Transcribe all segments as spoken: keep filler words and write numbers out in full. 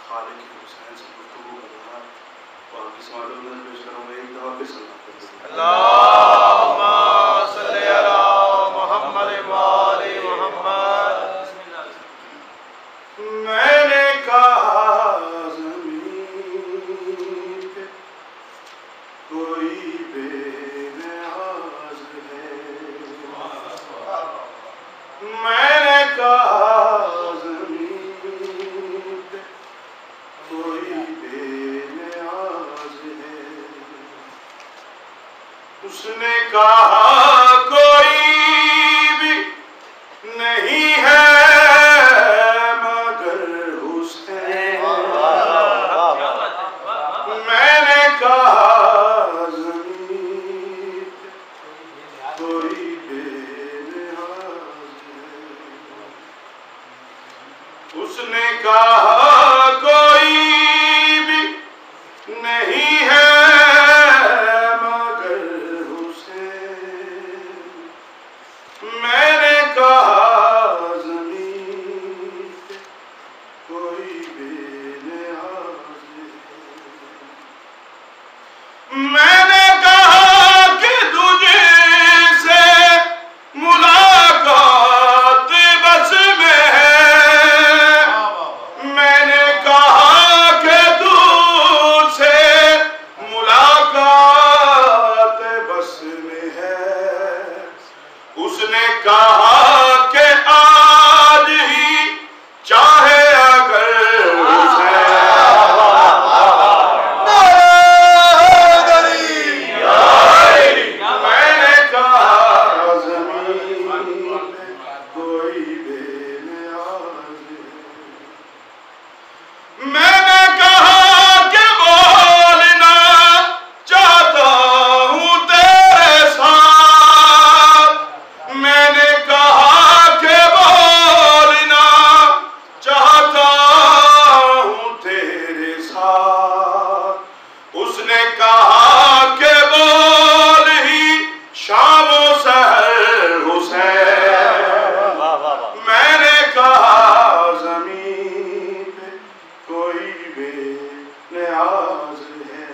خالق حسین سے گفتگو کر رہا اور کس معلوم میں پیش کروں گا ایک دفعہ پھر سلام کرتے ہیں اللہم صلی علی محمد وآل محمد. میں نے کہا زمین پہ کوئی بے نیاز ہے میں نے کہا زمین پہ کوئی بے نیاز ہے اس نے کہا کوئی بھی نہیں ہے مگر حسین میں نے کہا زمین پہ کوئی بے نیاز ہے اس نے کہا کوئی بھی نہیں ہے مگر حسین میں نے کہا زمین پہ کوئی بے نیاز ہے میں نے کہا کہ تجھے سے ملاقات بس میں ہے میں نے کہا کہ تجھ سے ملاقات بس میں ہے اس نے کہا کہ آج ہی چاہے اگر میں نے کہا زمین پہ کوئی بے نیاز ہے میں نے کہا کہ بولنا چاہتا ہوں تیرے ساتھ میں نے کہا کہ بولنا چاہتا ہوں تیرے ساتھ اس نے کہا کہ بول ہی شام و سحر حسین میں نے کہا زمین پہ کوئی بے نیاز ہے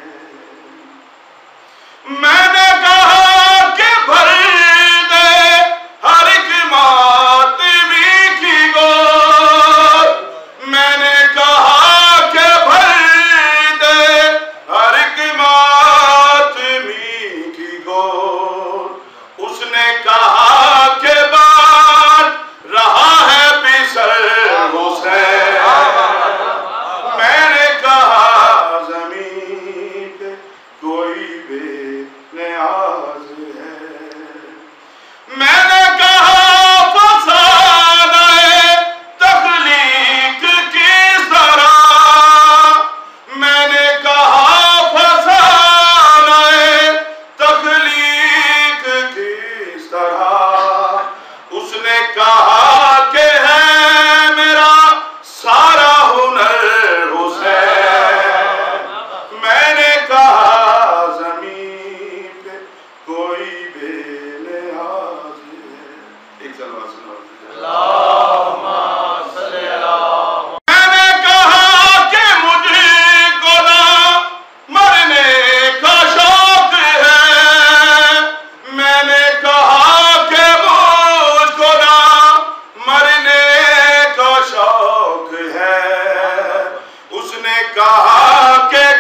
میں نے کہا کہ بھر دے ہر ایک ماتمی کی گود میں نے کہا کہ بھر دے ہر ایک ماتمی کی گود اس نے کہا کہ بات رہا ہے بسر حسین میں نے کہا زمین پہ کوئی بے نیاز ہے میں نے کہا فسانہ تخلیق کس طرح میں نے کہا فسانہ تخلیق کس طرح اس نے کہا کہ ہے میرا سارا ہنر حسین میں نے کہا زمین پہ کوئی بے نیاز ہے ایک سلوات سنو اللہم صلی علی میں نے کہا کہ مجھے کو نہ مرنے کا شوق ہے میں نے کہا کہ مجھ کو نہ مرنے کا شوق ہے اس نے کہا کہ